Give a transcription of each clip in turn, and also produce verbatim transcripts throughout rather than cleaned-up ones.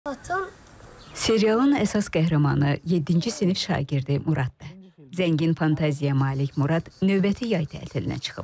Serialın əsas qəhrəmanı yeddinci sinif şagirdi Muraddır. Zəngin fantaziyaya malik Murad növbəti yay tətilinə çıxıb.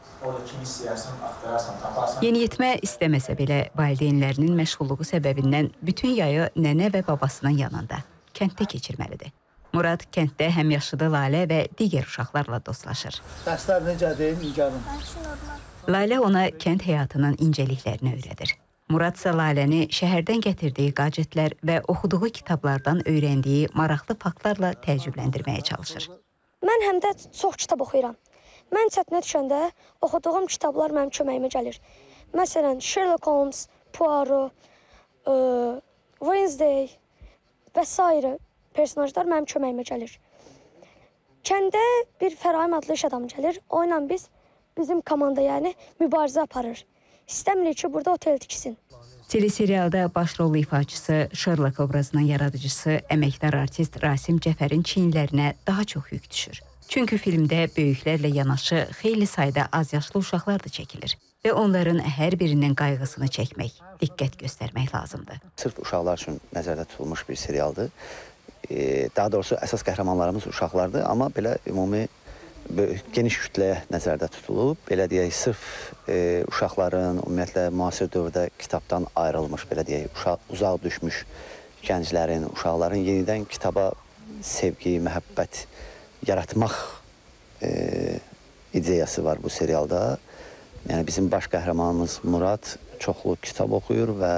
Yeniyetmə istəməsə belə valideynlərinin məşğulluğu səbəbindən bütün yayı nənə və babasının yanında, kənddə keçirməlidir. Murad kənddə həmyaşıdı Lalə və digər uşaqlarla dostlaşır. Dərslər necədir, Nigarım? Lalə ona kənd həyatının incəliklərini öyrədir. Murad isə Laləni şəhərdən gətirdiyi qadjetlər və oxuduğu kitablardan öyrəndiyi maraqlı faktlarla təəccübləndirməyə çalışır. Mən həm də çox kitab oxuyuram. Mən çətinə düşəndə oxuduğum kitablar mənim köməyimə gəlir. Məsələn, Sherlock Holmes, Poirot, ə, Wednesday və s. personajlar mənim köməyimə gəlir. Kəndə bir Fəraim adlı iş adamı gəlir. O ilə biz, bizim komanda yəni mübarizə aparır. İstəmirik ki, burada otel tiksin. Teleserialda başrol ifaçısı, Sherlock obrazının yaradıcısı, əməkdar artist Rasim Cəfərin çiyinlərinə daha çox yük düşür. Çünki filmdə böyüklərlə yanaşı xeyli sayda azyaşlı uşaqlar da çəkilir və onların hər birinin qayğısını çəkmək, diqqət göstərmək lazımdır. Sırf uşaqlar üçün nəzərdə tutulmuş bir serialdır. Daha doğrusu əsas qəhrəmanlarımız uşaqlardır, amma belə ümumi geniş kütləyə nəzərdə tutulub. Belə deyək, sırf e, uşaqların, ümumiyyətlə, müasir dövrdə kitabdan ayrılmış, belə deyək, uşaq, uzaq düşmüş gənclərin, uşaqların yenidən kitaba sevgi, məhəbbət yaratmaq e, ideyası var bu serialda. Yəni, bizim baş qəhrəmanımız Murad çoxlu kitab oxuyur və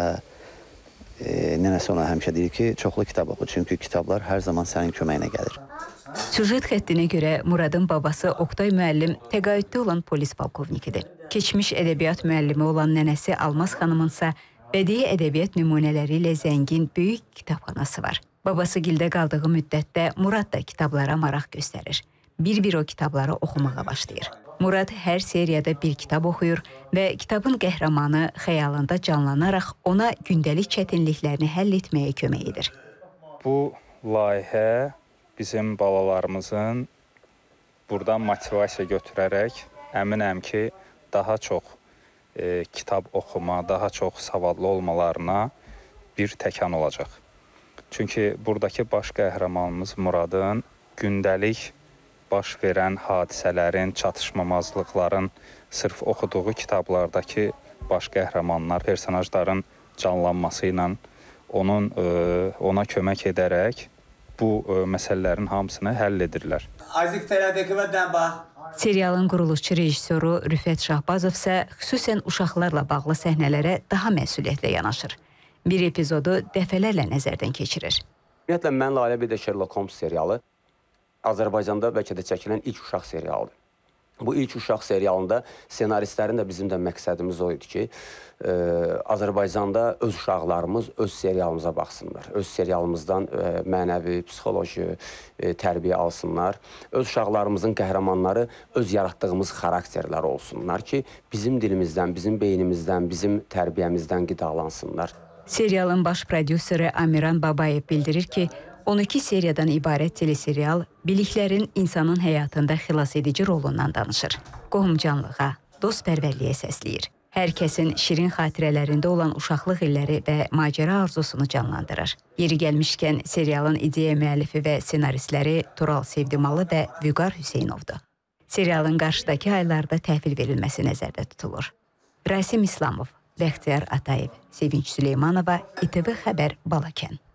e, nənəsi ona həmişə deyir ki, çoxlu kitab oxu, çünki kitablar hər zaman sənin köməyinə gəlir. Süjet xəttinə görə Muradın babası Oqtay müəllim təqaüddə olan polis polkovnikidir. Keçmiş ədəbiyyat müəllimi olan nənəsi Almaz xanımınsa bədii ədəbiyyat nümunələri ilə zəngin böyük kitabxanası var. Babası gildə qaldığı müddətdə Murad da kitablara maraq göstərir. Bir-bir o kitabları oxumağa başlayır. Murad hər seriyada bir kitab oxuyur və kitabın qəhrəmanı xəyalında canlanaraq ona gündəlik çətinliklərini həll etməyə kömək edir. Bu layihə bizim balalarımızın buradan motivasiya götürərək əminəm ki, daha çox e, kitab oxuma, daha çox savadlı olmalarına bir təkan olacaq. Çünki buradakı baş qəhrəmanımız Muradın gündəlik baş verən hadisələrin, çatışmamazlıqların sırf oxuduğu kitablardakı baş qəhrəmanlar, personajların canlanması ilə onun, e, ona kömək edərək bu ə, məsələlərin hamısını həll edirlər. Serialın quruluşçu rejissoru Rüfət Şahbazov isə xüsusən uşaqlarla bağlı səhnələrə daha məsuliyyətlə yanaşır. Bir epizodu dəfələrlə nəzərdən keçirir. Ümumiyyətlə, Mən Lalə bir də Sherlock Holmes serialı Azərbaycanda bəlkə də çəkilən ilk uşaq serialıdır. Bu ilk uşaq serialında senaristlərin də bizim də məqsədimiz o idi ki, e, Azərbaycanda öz uşaqlarımız öz serialımıza baxsınlar. Öz serialımızdan e, mənəvi, psixoloji e, tərbiyə alsınlar. Öz uşaqlarımızın qəhrəmanları öz yaratdığımız xarakterlər olsunlar ki, bizim dilimizdən, bizim beynimizdən, bizim tərbiyəmizdən qidalansınlar. Serialın baş prodüseri Amiran Babayev bildirir ki, on iki seriyadan ibarət teleserial biliklərin insanın həyatında xilas edici rolundan danışır. Qohumcanlığa, dostpərvərliyə səsləyir. Hər kəsin şirin xatirələrində olan uşaqlıq illəri və macəra arzusunu canlandırır. Yeri gəlmişkən serialın ideya müəllifi və senaristləri Tural Sevdimalı və Vüqar Hüseynovdur. Serialın qarşıdakı aylarda təhvil verilməsi nəzərdə tutulur. Rasim İslamov, Bəxtiyar Atayev, Sevinç Süleymanova, İTV Xəbər, Balakən.